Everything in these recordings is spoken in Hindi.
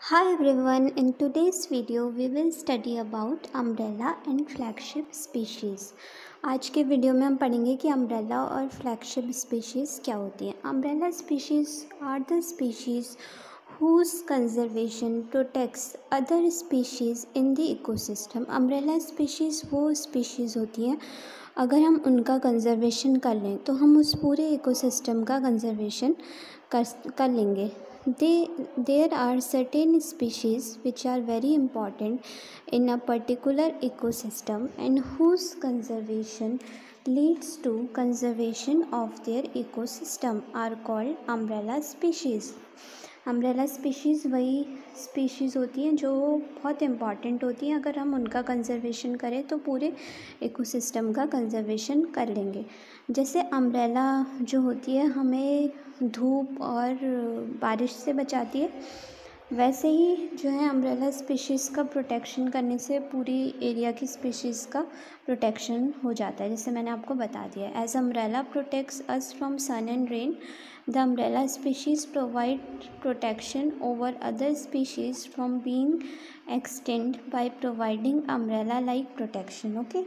Hi everyone, in today's video we will study about umbrella and flagship species. आज के वीडियो में हम पढ़ेंगे कि अम्ब्रेला और फ्लैगशिप स्पीशीज़ क्या होती हैं. Umbrella species are the species whose conservation protects other species in the ecosystem. Umbrella species वो स्पीशीज़ होती हैं अगर हम उनका कंजर्वेशन कर लें तो हम उस पूरे इकोसिस्टम का कंजर्वेशन कर लेंगे. There are certain species which are very important in a particular ecosystem and whose conservation leads to conservation of their ecosystem are called umbrella species. Umbrella species वही स्पीशीज़ होती हैं जो बहुत इम्पॉर्टेंट होती हैं. अगर हम उनका कंजर्वेशन करें तो पूरे इकोसिस्टम का कंजर्वेशन कर लेंगे. जैसे अम्ब्रेला जो होती है हमें धूप और बारिश से बचाती है, वैसे ही जो है अम्ब्रेला स्पीशीज़ का प्रोटेक्शन करने से पूरी एरिया की स्पीशीज़ का प्रोटेक्शन हो जाता है, जैसे मैंने आपको बता दिया. As umbrella protects us from sun and rain, the umbrella species provide protection over other species from being extinct by providing umbrella like protection. Okay.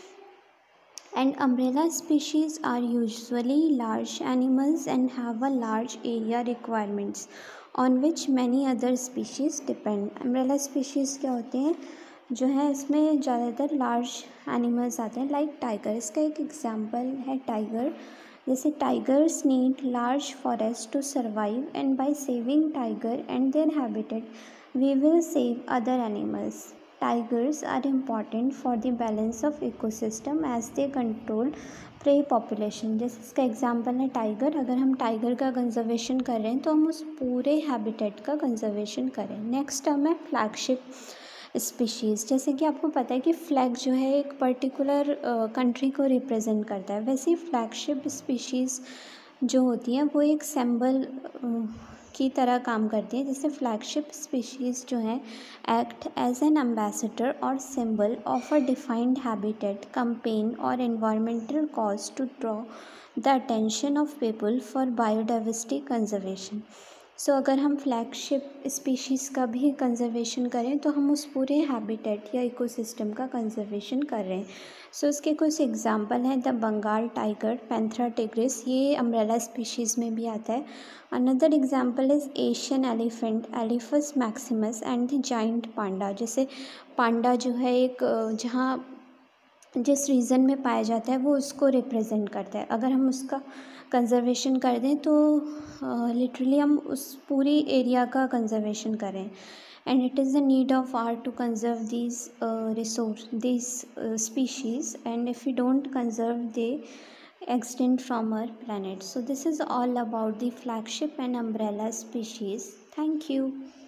And umbrella species are usually large animals and have a large area requirements on which many other species depend. umbrella species क्या होते हैं जो है इसमें ज़्यादातर लार्ज एनिमल्स आते हैं, लाइक टाइगर. इसका एक एग्जांपल है टाइगर. जैसे tigers need large forest to survive and by saving tiger and their habitat we will save other animals. Tigers are important for the balance of ecosystem as they control prey population. जैसे इसका एग्जांपल है टाइगर. अगर हम टाइगर का कंजर्वेशन कर रहे हैं तो हम उस पूरे हैबिटेट का कंजर्वेशन करें. नेक्स्ट टर्म है फ्लैगशिप स्पीशीज़. जैसे कि आपको पता है कि फ्लैग जो है एक पर्टिकुलर कंट्री को रिप्रेजेंट करता है, वैसे ही फ्लैगशिप स्पीशीज़ जो होती हैं वो एक सिंबल की तरह काम करती है. जैसे फ्लैगशिप स्पीशीज़ जो हैं एक्ट एज एन एम्बेसडर और symbol of a defined habitat, campaign और environmental cause to draw the attention of people for biodiversity conservation. So अगर हम फ्लैगशिप स्पीशीज़ का भी कंजर्वेशन करें तो हम उस पूरे हैबिटेट या इकोसिस्टम का कंजर्वेशन कर रहे हैं. सो इसके कुछ एग्जांपल हैं the Bengal tiger, Panthera tigris, ये अम्ब्रेला स्पीशीज़ में भी आता है. Another example is Asian elephant, Elephas maximus and the giant panda. जैसे पांडा जो है एक जहाँ जिस रीजन में पाया जाता है वो उसको रिप्रेजेंट करता है. अगर हम उसका कंजर्वेशन कर दें तो लिटरली हम उस पूरी एरिया का कंजर्वेशन करें. And it is the need of our to conserve these resource these species and if you don't conserve they extinct from our planet. So this is all about the flagship and umbrella species. Thank you.